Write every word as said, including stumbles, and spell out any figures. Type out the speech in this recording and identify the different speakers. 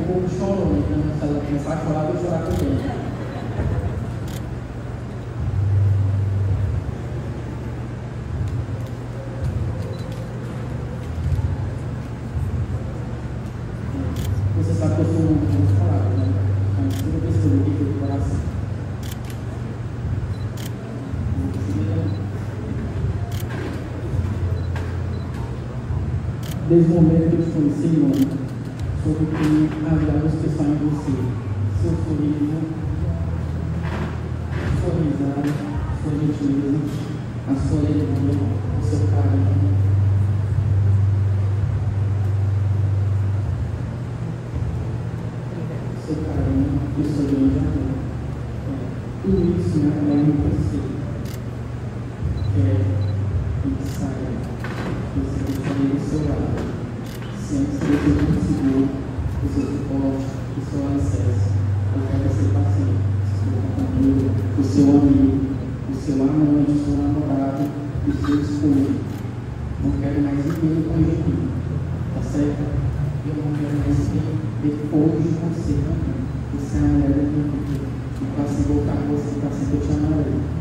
Speaker 1: um pouco chorona, então se ela começar a chorar, eu vou chorar também. Você sabe que eu sou um dos palavras, né? Mas toda vez que eu ligo do coração, desde o momento que eu te conheci, irmão, soube que havia luz que está em você. Seu sorriso, sua risada, sua gentileza, a sua alegria, o seu carinho. Seu carinho e o seu grande amor. É, tudo isso né, é em você. Quer que saia, que você esteja do seu lado, sempre que você conseguir o seu suporte, o seu acesso. Eu quero ser paciente, o seu companheiro, o seu amigo, o seu amante, o seu namorado, o seu esposo. Não quero mais ninguém com ele, tá certo? Eu não quero mais ninguém depois de você também. Você é a mulher da minha vida. E para se voltar com você, para sempre eu te amarei.